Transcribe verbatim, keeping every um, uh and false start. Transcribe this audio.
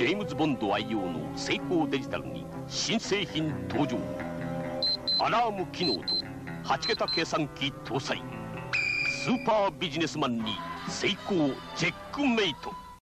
ジェームズ・ボンド愛用のセイコーデジタルに新製品登場。アラーム機能とはち桁計算機搭載。スーパービジネスマンにセイコーチェックメイト。